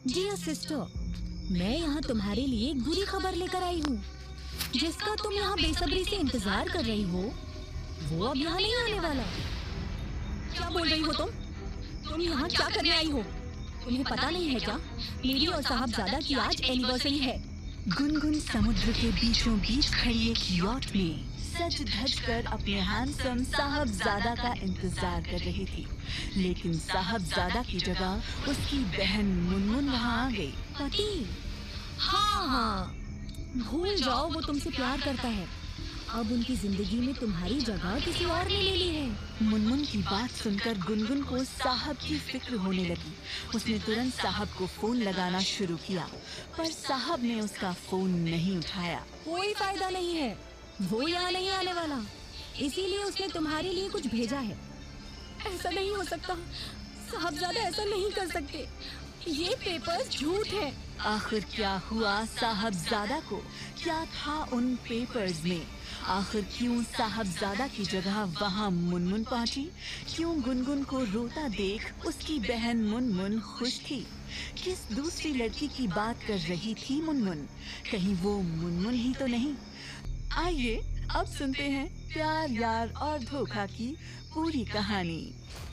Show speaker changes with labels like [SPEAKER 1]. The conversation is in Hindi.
[SPEAKER 1] डियर सिस्टर, मैं यहाँ तुम्हारे लिए एक बुरी खबर लेकर आई हूँ। जिसका तुम यहाँ बेसब्री से इंतजार कर रही हो, वो अब यहाँ नहीं आने वाला। क्या बोल रही हो तुम यहाँ क्या करने आई हो? तुम्हें पता नहीं है क्या, मेरी और साहबजादा की आज एनिवर्सरी है।
[SPEAKER 2] गुनगुन समुद्र के बीचों बीच खड़ी एक यॉट में सज धज कर अपने हैंडसम साहबजादा का इंतजार कर रही थी, लेकिन साहबजादा की जगह उसकी बहन मुनमुन वहाँ आ गई।
[SPEAKER 1] पति? हाँ, भूल जाओ, वो तुमसे प्यार करता है। अब उनकी जिंदगी में तुम्हारी जगह किसी और ने ले ली है।
[SPEAKER 2] मुनमुन की बात सुनकर गुनगुन को साहब की फिक्र होने लगी। उसने तुरंत साहब को फोन लगाना शुरू किया, पर साहब ने उसका फोन नहीं उठाया।
[SPEAKER 1] कोई फायदा नहीं है, वो यहाँ नहीं आने वाला, इसीलिए उसने तुम्हारे लिए कुछ भेजा है। ऐसा नहीं हो सकता, साहबजादा ऐसा नहीं कर सकते, ये पेपर्स झूठ है।
[SPEAKER 2] आखिर क्या हुआ साहबजादा को? क्या था उन पेपर्स में? आखिर क्यों साहबजादा की जगह वहाँ मुनमुन पहुँची? क्यों गुनगुन को रोता देख उसकी बहन मुनमुन खुश थी? किस दूसरी लड़की की बात कर रही थी मुनमुन? कहीं वो मुनमुन ही तो नहीं? आइए अब सुनते हैं प्यार यार और धोखा की पूरी कहानी।